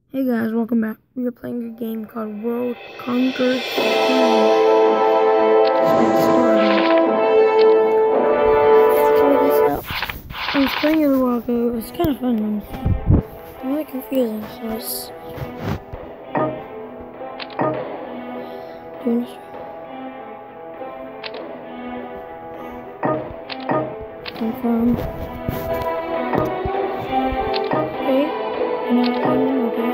Hey guys, welcome back. We are playing a game called World Conquer. Let's get started. Try this out. I was playing it a while ago. It's kind of fun. It's really confusing, so let's do this. Confirm. Okay. Another one. Okay.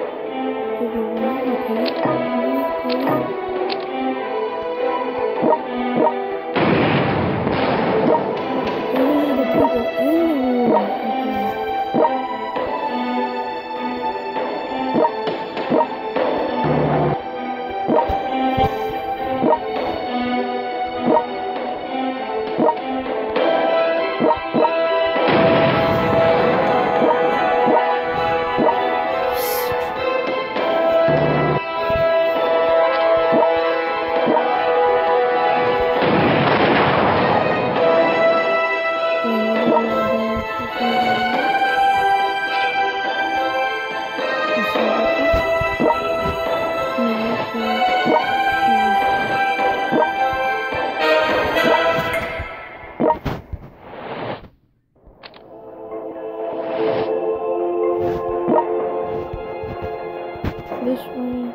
This way.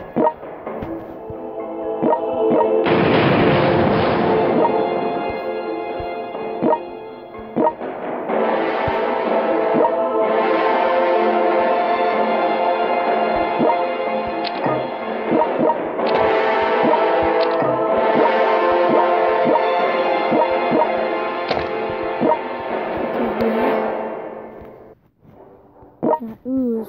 Ooh.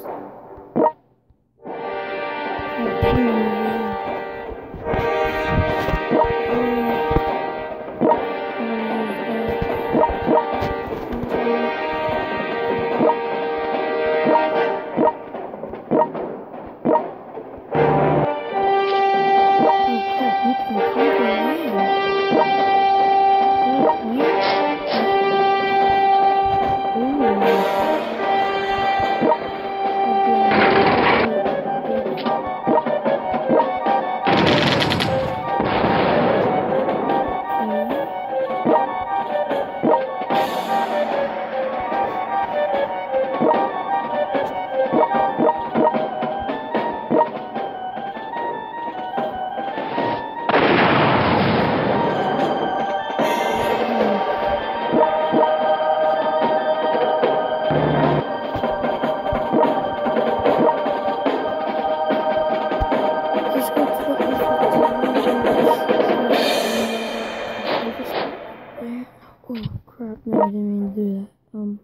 Oh crap, no, I didn't mean to do that.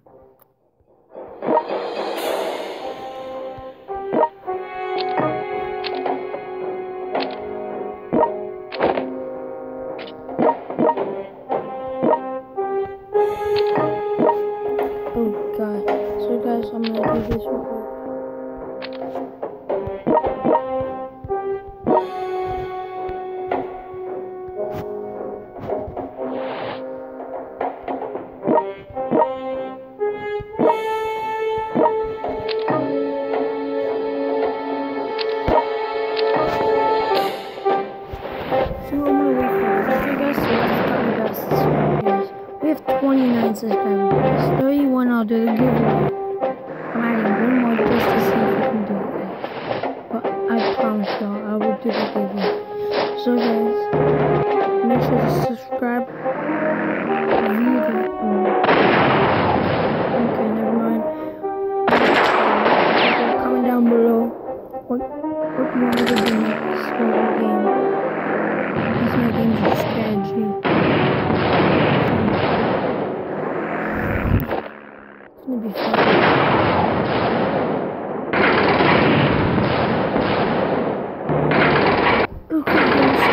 Oh god. So guys, I'm gonna do this real quick. We have 29 subscribers. 31, I'll do the giveaway. I'm adding one more just to see if I can do it, guys. But I promise y'all, I will do the giveaway. So guys, make sure to subscribe. View the okay, never mind. Comment down below what you want me to do next game. This my game's a strategy. It's gonna be fun. Okay, guys.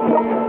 Yeah.